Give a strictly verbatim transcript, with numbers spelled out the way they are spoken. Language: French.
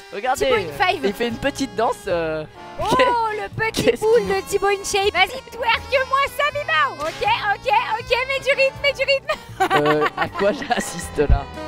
Regardez, Thibaut in five. il fait une petite danse. Euh... Oh, le petit boule de Thibaut in shape. Vas-y, twerk-moi ça, Bibao. Ok, ok, ok, mets du rythme, mets du rythme. euh, à quoi j'assiste là?